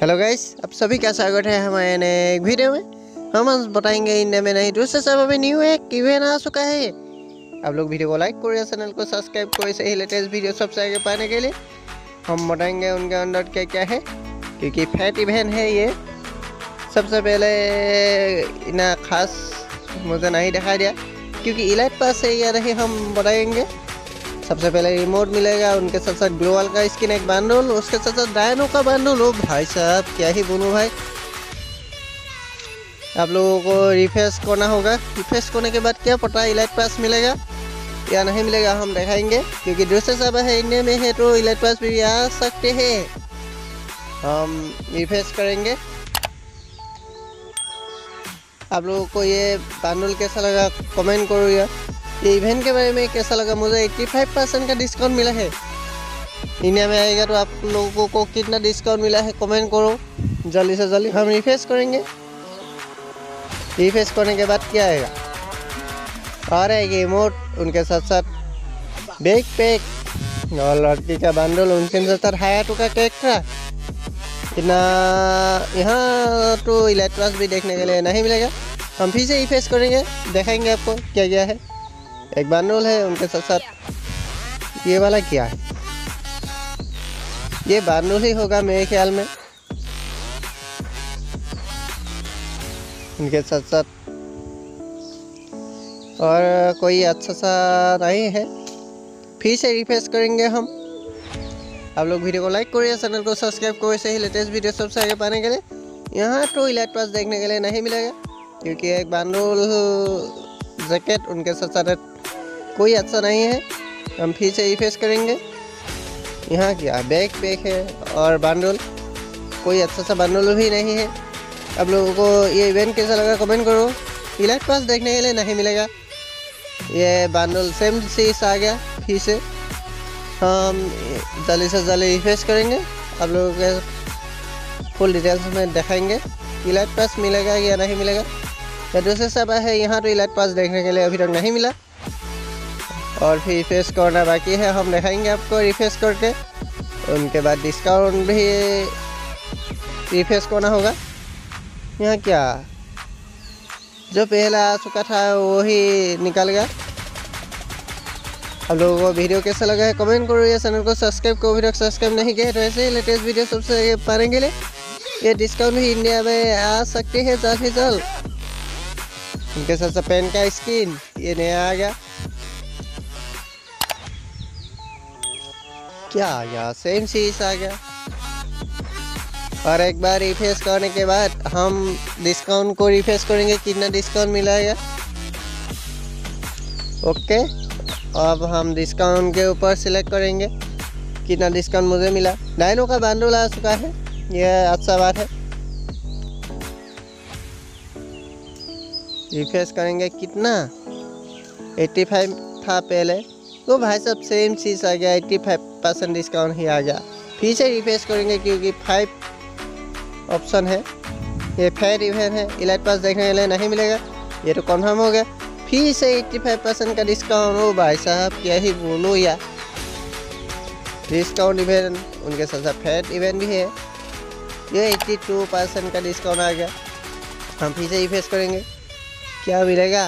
Hello guys, आप सभी का स्वागत है हमारे नए एक वीडियो में। हम आज बताएंगे इंडिया में नहीं दूसरे शहरों में न्यू एक इवेंट आ चुका है। आप लोग वीडियो को लाइक करो, चैनल को सब्सक्राइब करो, ऐसे ही लेटेस्ट वीडियो सबसे आगे पाने के लिए। हम बताएंगे उनके अंदर क्या क्या है, क्योंकि फैट इवेंट है ये। सबसे पहले इतना खास मुझे नहीं दिखाई दिया, क्योंकि इलाइट पास है या नहीं हम बताएंगे। सबसे पहले रिमोट मिलेगा, उनके साथ साथ ग्लोबल का स्किन एक बंडल, उसके साथ साथ डायनो का बंडल। ओ भाई साहब, क्या ही बोलूं भाई। आप लोगों को रिफ्रेश करना होगा। रिफ्रेश करने के बाद क्या पता इलाइट पास मिलेगा या नहीं मिलेगा, हम दिखाएंगे। क्योंकि दूसरे सब है इंडिया में है तो इलाइट पास भी आ सकते हैं। हम रिफ्रेश करेंगे। आप लोगों को ये बंडल कैसा लगा कमेंट करो, या ये इवेंट के बारे में कैसा लगा। मुझे 85% का डिस्काउंट मिला है। इंडिया में आएगा तो आप लोगों को कितना डिस्काउंट मिला है कमेंट करो जल्दी से जल्दी। हम रिफ्रेश करेंगे। रिफ्रेश करने के बाद क्या आएगा, और आएगी इमोट, उनके साथ साथ बैग पैक और लड़की का बंडल, उनके साथ साथ हायाटो का कैरेक्टर। इतना यहाँ तो इलाइट पास भी देखने के लिए नहीं मिलेगा। हम फिर से रिफ्रेश करेंगे, दिखाएंगे आपको क्या क्या है। एक बंडल है, उनके साथ साथ ये वाला क्या है, ये बंडल ही होगा मेरे ख्याल में। उनके साथ साथ और कोई अच्छा सा नहीं है। फिर से रिफ्रेश करेंगे हम। आप लोग वीडियो को लाइक करिए, चैनल को सब्सक्राइब करो, ऐसे ही लेटेस्ट वीडियो सबसे आगे पाने के लिए। यहाँ तो इलाइट पास देखने के लिए नहीं मिलेगा, क्योंकि एक बंडल जैकेट, उनके साथ साथ कोई अच्छा नहीं है। हम फिर से रिफ्रेश करेंगे। यहाँ क्या बैग पैक है और बंडल, कोई अच्छा सा बंडल भी नहीं है। आप लोगों को ये इवेंट कैसा लगा कमेंट करो। इलाइट पास देखने के लिए नहीं मिलेगा। ये बंडल सेम चीज आ गया। फिर से हम जल्दी से जल्दी रिफ्रेश करेंगे। आप लोगों के फुल डिटेल्स में दिखाएंगे इलाइट पास मिलेगा या नहीं मिलेगा। या दूसरे सब है, यहाँ तो इलाइट पास देखने के लिए अभी तक नहीं मिला, और फिर रिफ्रेश करना बाकी है। हम दिखाएंगे आपको रिफ्रेश करके। उनके बाद डिस्काउंट भी रिफ्रेश करना होगा। यहाँ क्या जो पहला आ चुका था वही निकल गया। आप लोगों को वीडियो कैसा लगा है कमेंट करो, या चैनल को सब्सक्राइब करो, वीडियो सब्सक्राइब नहीं किया तो ऐसे ही लेटेस्ट वीडियो सबसे आगे पाने के लिए। ये डिस्काउंट भी इंडिया में आ सकते हैं जल्द ही जल्द। उनके साथ साथ पेन का स्किन ये नया आ गया। क्या आ गया, सेम चीज आ गया। और एक बार रिफ्रेश करने के बाद हम डिस्काउंट को रिफ्रेश करेंगे, कितना डिस्काउंट मिलेगा। ओके, अब हम डिस्काउंट के ऊपर सिलेक्ट करेंगे कितना डिस्काउंट मुझे मिला। डायनो का बंडल आ चुका है, यह अच्छा बात है। रिफ्रेश करेंगे, कितना 85 था पहले, तो भाई साहब सेम चीज़ आ गया। 85% डिस्काउंट ही आ गया। फिर से रिफ्रेश करेंगे, क्योंकि 5 ऑप्शन है। ये फैट इवेंट है, इलाइट पास देखने के लिए नहीं मिलेगा, ये तो कन्फर्म हो गया। फिर से 85% का डिस्काउंट। हो भाई साहब, क्या ही बोलो यार। डिस्काउंट इवेंट, उनके साथ साथ फैट इवेंट भी है। ये 82% का डिस्काउंट आ गया। हम फिर से रिफ्रेश करेंगे, क्या मिलेगा।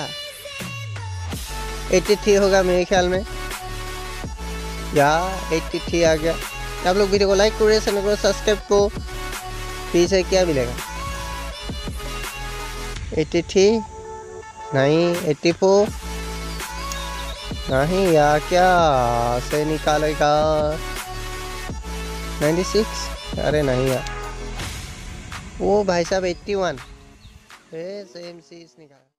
83 होगा मेरे ख्याल में, या 83 आ गया। आप लोग वीडियो को लाइक करो, चैनल को सब्सक्राइब को। फिर से क्या मिलेगा, 83 नहीं, 84 नहीं, या क्या से निकालेगा। 96, अरे नहीं यार, वो भाई साहब 81 सेम चीज निकाला।